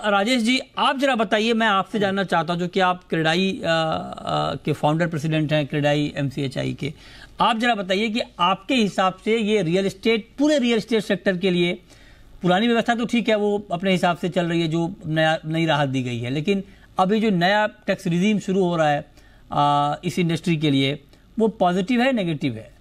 राजेश जी, आप जरा बताइए, मैं आपसे जानना चाहता हूं, जो कि आप क्रेडाई के फाउंडर प्रेसिडेंट हैं, क्रेडाई MCHI के। आप जरा बताइए कि आपके हिसाब से ये रियल एस्टेट, पूरे रियल एस्टेट सेक्टर के लिए पुरानी व्यवस्था तो ठीक है, वो अपने हिसाब से चल रही है, जो नई राहत दी गई है, लेकिन अभी जो नया टैक्स रिजीम शुरू हो रहा है इस इंडस्ट्री के लिए, वो पॉजिटिव है, नेगेटिव है?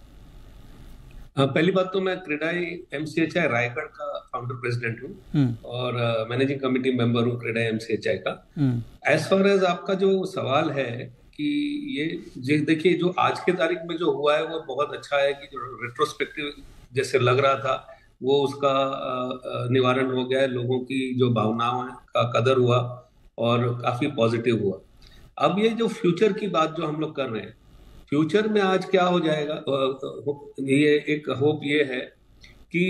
पहली बात तो मैं क्रेडाई MCHI रायगढ़ का फाउंडर प्रेसिडेंट हूँ और मैनेजिंग कमेटी मेंबर हूँ क्रेडाई MCHI का। एज फार एज आपका जो सवाल है कि ये देखिए, जो आज के तारीख में जो हुआ है वो बहुत अच्छा है कि जो रेट्रोस्पेक्टिव जैसे लग रहा था वो उसका निवारण हो गया है, लोगों की जो भावनाओं का कदर हुआ और काफी पॉजिटिव हुआ। अब ये जो फ्यूचर की बात जो हम लोग कर रहे हैं, फ्यूचर में आज क्या हो जाएगा, ये एक होप ये है कि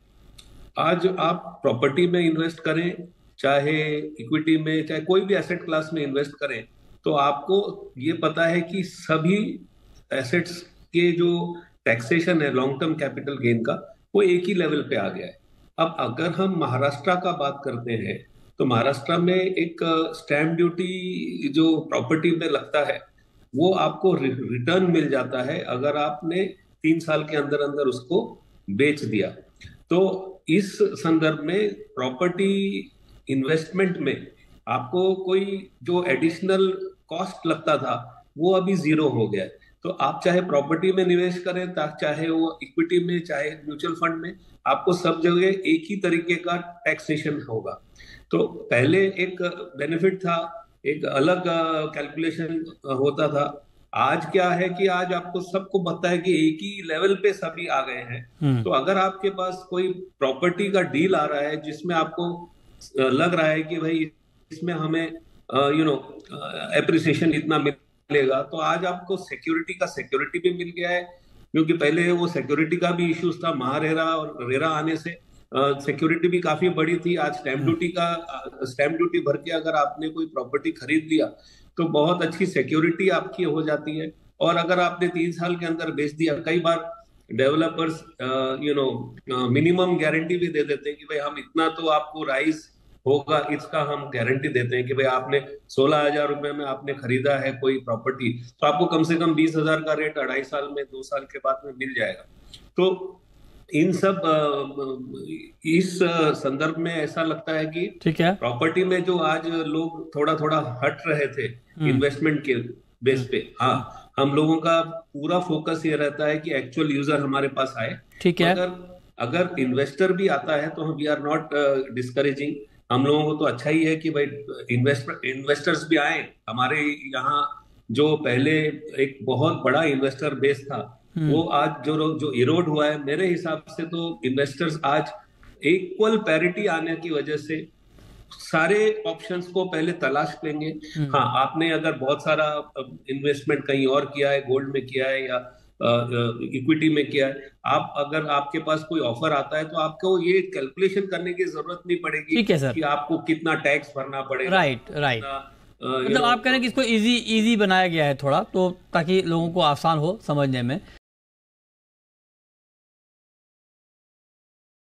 आज आप प्रॉपर्टी में इन्वेस्ट करें, चाहे इक्विटी में, चाहे कोई भी एसेट क्लास में इन्वेस्ट करें, तो आपको ये पता है कि सभी एसेट्स के जो टैक्सेशन है लॉन्ग टर्म कैपिटल गेन का, वो एक ही लेवल पे आ गया है। अब अगर हम महाराष्ट्र का बात करते हैं तो महाराष्ट्र में एक स्टैम्प ड्यूटी जो प्रॉपर्टी में लगता है वो आपको रिटर्न मिल जाता है अगर आपने 3 साल के अंदर अंदर उसको बेच दिया। तो इस संदर्भ में प्रॉपर्टी इन्वेस्टमेंट में आपको कोई जो एडिशनल कॉस्ट लगता था वो अभी जीरो हो गया है। तो आप चाहे प्रॉपर्टी में निवेश करें, चाहे वो इक्विटी में, चाहे म्यूचुअल फंड में, आपको सब जगह एक ही तरीके का टैक्सेशन होगा। तो पहले एक बेनिफिट था, एक अलग कैलकुलेशन होता था। आज क्या है कि आज आपको सबको पता है कि एक ही लेवल पे सभी आ गए हैं। तो अगर आपके पास कोई प्रॉपर्टी का डील आ रहा है जिसमें आपको लग रहा है कि भाई इसमें हमें एप्रिसिएशन इतना मिलेगा, तो आज आपको सिक्योरिटी का सिक्योरिटी भी मिल गया है, क्योंकि पहले वो सिक्योरिटी का भी इश्यूज था। महारेरा और रेरा आने से सिक्योरिटी भी काफी बड़ी थी। आज स्टैम्प ड्यूटी भर के अगर आपने कोई प्रॉपर्टी खरीद लिया तो बहुत अच्छी सिक्योरिटी आपकी हो जाती है। और अगर आपने 3 साल के अंदर बेच दिया, कई बार डेवलपर्स मिनिमम गारंटी भी दे देते हैं कि भाई हम इतना तो आपको राइज होगा, इसका हम गारंटी देते हैं कि भाई आपने 16,000 रुपए में आपने खरीदा है कोई प्रॉपर्टी, तो आपको कम से कम 20,000 का रेट 2.5 साल में, 2 साल के बाद में मिल जाएगा। तो इन सब इस संदर्भ में ऐसा लगता है कि ठीक है, प्रॉपर्टी में जो आज लोग थोड़ा थोड़ा हट रहे थे इन्वेस्टमेंट के बेस पे, हाँ, हम लोगों का पूरा फोकस ये रहता है कि एक्चुअल यूजर हमारे पास आए। ठीक है। अगर इन्वेस्टर भी आता है तो हम वी आर नॉट डिस्करेजिंग। हम लोगों को तो अच्छा ही है कि भाई इन्वेस्टर्स भी आए हमारे यहाँ। जो पहले एक बहुत बड़ा इन्वेस्टर बेस था वो आज जो इरोड हुआ है, मेरे हिसाब से तो इन्वेस्टर्स आज इक्वल पैरिटी आने की वजह से सारे ऑप्शंस को पहले तलाश लेंगे। हाँ, आपने अगर बहुत सारा इन्वेस्टमेंट कहीं और किया है, गोल्ड में किया है या इक्विटी में किया है, आप अगर आपके पास कोई ऑफर आता है तो आपको ये कैलकुलेशन करने की जरूरत नहीं पड़ेगी कि आपको कितना टैक्स भरना पड़ेगा। राइट। मतलब आप कह रहे हैं कि इसको इजी बनाया गया है थोड़ा, तो ताकि लोगों को आसान हो समझने में।